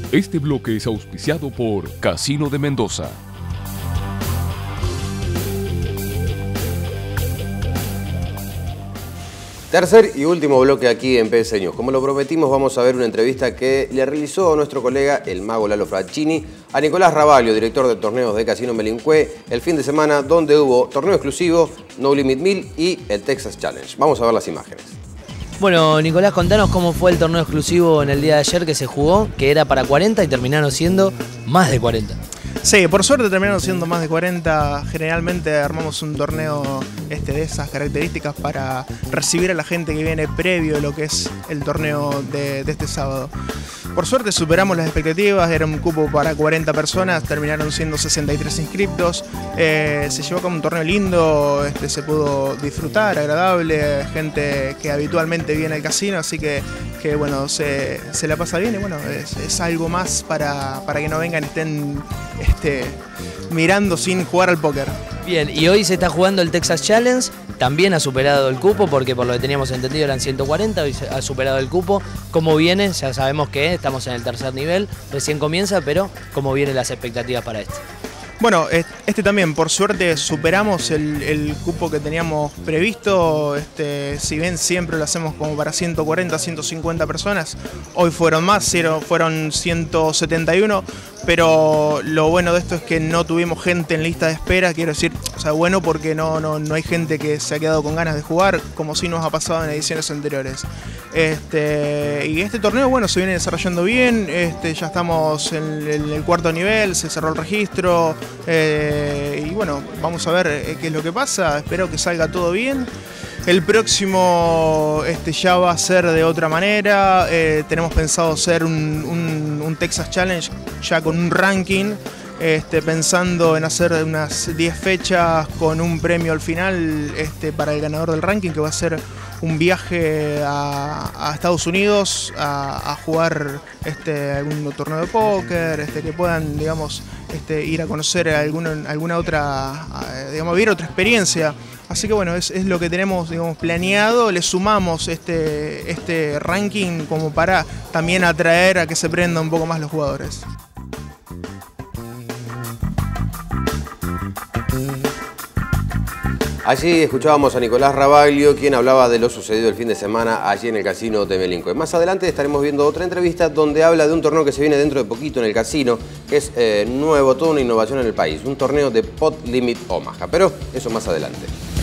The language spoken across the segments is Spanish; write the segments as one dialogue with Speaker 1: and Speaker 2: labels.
Speaker 1: Este bloque es auspiciado por Casino de Mendoza.
Speaker 2: Tercer y último bloque aquí en PS News. Como lo prometimos, vamos a ver una entrevista que le realizó nuestro colega, el mago Lalo Franchini, a Nicolás Ravalio, director de torneos de Casino Melincue, el fin de semana donde hubo torneo exclusivo, No Limit 1000 y el Texas Challenge. Vamos a ver las imágenes.
Speaker 3: Bueno, Nicolás, contanos cómo fue el torneo exclusivo en el día de ayer que se jugó, que era para 40 y terminaron siendo más de 40.
Speaker 4: Sí, por suerte terminaron siendo más de 40. Generalmente armamos un torneo de esas características para recibir a la gente que viene previo a lo que es el torneo de este sábado. Por suerte superamos las expectativas, era un cupo para 40 personas, terminaron siendo 63 inscriptos. Se llevó como un torneo lindo, se pudo disfrutar, agradable, gente que habitualmente viene al casino, así que bueno, se la pasa bien y bueno, es algo más para que no vengan y estén mirando sin jugar al póker.
Speaker 3: Bien, y hoy se está jugando el Texas Challenge, también ha superado el cupo, porque por lo que teníamos entendido eran 140, hoy ha superado el cupo. ¿Cómo viene? Ya sabemos que estamos en el tercer nivel, recién comienza, pero ¿cómo vienen las expectativas para este?
Speaker 4: Bueno, también, por suerte, superamos el cupo que teníamos previsto. Si bien siempre lo hacemos como para 140, 150 personas, hoy fueron más, fueron 171, pero lo bueno de esto es que no tuvimos gente en lista de espera, quiero decir, o sea, bueno porque no hay gente que se ha quedado con ganas de jugar, como sí nos ha pasado en ediciones anteriores. Y este torneo, bueno, se viene desarrollando bien, ya estamos en el cuarto nivel, se cerró el registro. Y bueno, vamos a ver qué es lo que pasa, espero que salga todo bien. El próximo ya va a ser de otra manera, tenemos pensado hacer un Texas Challenge ya con un ranking, pensando en hacer unas 10 fechas con un premio al final para el ganador del ranking, que va a ser un viaje a Estados Unidos a jugar algún torneo de póker, que puedan, digamos, ir a conocer alguna otra, digamos, vivir otra experiencia. Así que bueno, es lo que tenemos, digamos, planeado. Le sumamos este ranking como para también atraer a que se prendan un poco más los jugadores.
Speaker 2: Allí escuchábamos a Nicolás Ravalio, quien hablaba de lo sucedido el fin de semana allí en el casino de Melincue. Más adelante estaremos viendo otra entrevista donde habla de un torneo que se viene dentro de poquito en el casino, que es nuevo, toda una innovación en el país, un torneo de Pot Limit Omaha, pero eso más adelante.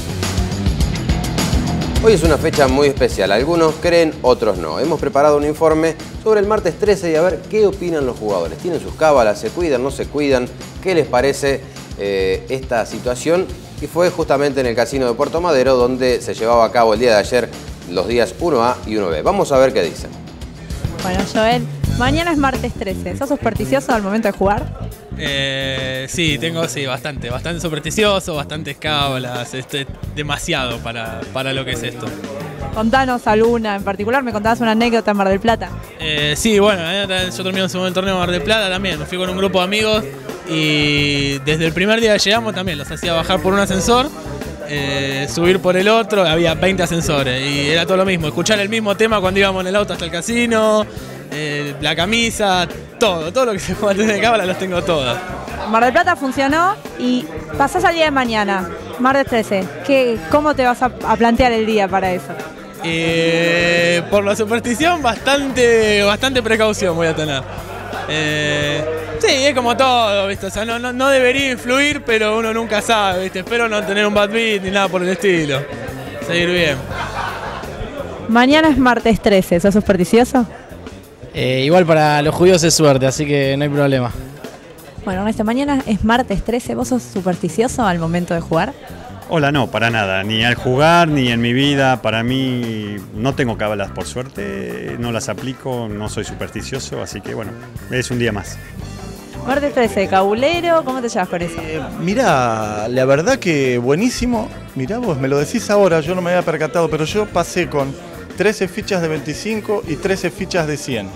Speaker 2: Hoy es una fecha muy especial, algunos creen, otros no. Hemos preparado un informe sobre el martes 13 y a ver qué opinan los jugadores. ¿Tienen sus cábalas? ¿Se cuidan? ¿No se cuidan? ¿Qué les parece esta situación? Y fue justamente en el casino de Puerto Madero donde se llevaba a cabo el día de ayer los días 1A y 1B. Vamos a ver qué dicen.
Speaker 5: Bueno, Joel, mañana es martes 13. ¿Sos supersticioso al momento de jugar?
Speaker 6: Sí, tengo bastante supersticioso, bastantes cábalas, demasiado para lo que es esto.
Speaker 5: Contanos alguna en particular, me contabas una anécdota en Mar del Plata.
Speaker 6: Sí, bueno, yo terminé el segundo torneo en Mar del Plata también, me fui con un grupo de amigos y desde el primer día que llegamos también los hacía bajar por un ascensor, subir por el otro, había 20 ascensores y era todo lo mismo, escuchar el mismo tema cuando íbamos en el auto hasta el casino, la camisa, todo lo que se pueda tener de cábala los tengo todas.
Speaker 5: Mar del Plata funcionó y pasás al día de mañana, martes 13. ¿Cómo te vas a plantear el día para eso?
Speaker 6: Por la superstición, bastante precaución voy a tener. Sí, es como todo, ¿viste? O sea, no debería influir, pero uno nunca sabe, ¿viste? Espero no tener un bad beat ni nada por el estilo. Seguir bien.
Speaker 5: Mañana es martes 13, ¿sos supersticioso?
Speaker 7: Igual para los judíos es suerte, así que no hay problema.
Speaker 5: Bueno, Ernesto, mañana es martes 13, ¿vos sos supersticioso al momento de jugar?
Speaker 8: Hola, no, para nada, ni al jugar ni en mi vida. Para mí no tengo cábalas, por suerte, no las aplico, no soy supersticioso, así que bueno, es un día más.
Speaker 5: Martes 13, cabulero, ¿cómo te llevas con eso?
Speaker 9: Mirá, la verdad que buenísimo. Mirá vos, me lo decís ahora, yo no me había percatado, pero yo pasé con 13 fichas de 25 y 13 fichas de 100.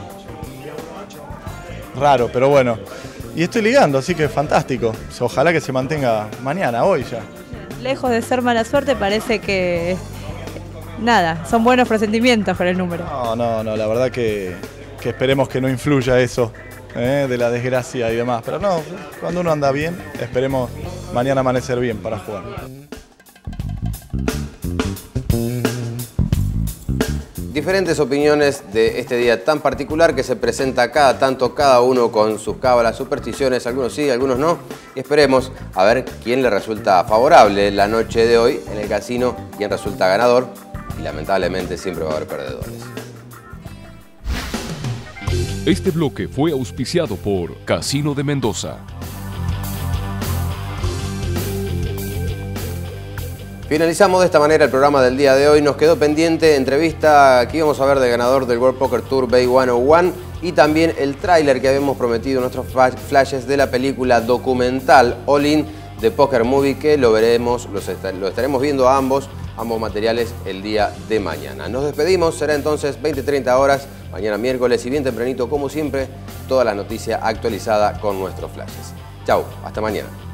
Speaker 9: Raro, pero bueno. Y estoy ligando, así que fantástico. Ojalá que se mantenga mañana, hoy ya.
Speaker 5: Lejos de ser mala suerte, parece que... Nada, son buenos presentimientos con el número.
Speaker 9: No, la verdad que esperemos que no influya eso. de la desgracia y demás. Pero no, cuando uno anda bien, esperemos mañana amanecer bien para jugar.
Speaker 2: Diferentes opiniones de este día tan particular que se presenta cada tanto, cada uno con sus cábalas, supersticiones, algunos sí, algunos no. Y esperemos a ver quién le resulta favorable la noche de hoy en el casino, quién resulta ganador y lamentablemente siempre va a haber perdedores.
Speaker 1: Este bloque fue auspiciado por Casino de Mendoza.
Speaker 2: Finalizamos de esta manera el programa del día de hoy. Nos quedó pendiente entrevista que íbamos a ver del ganador del World Poker Tour Bay 101 y también el tráiler que habíamos prometido en nuestros flashes de la película documental All In de Poker Movie, que lo veremos, lo estaremos viendo a ambos materiales el día de mañana. Nos despedimos, será entonces 20-30 horas, mañana miércoles y bien tempranito como siempre, toda la noticia actualizada con nuestros flashes. Chau, hasta mañana.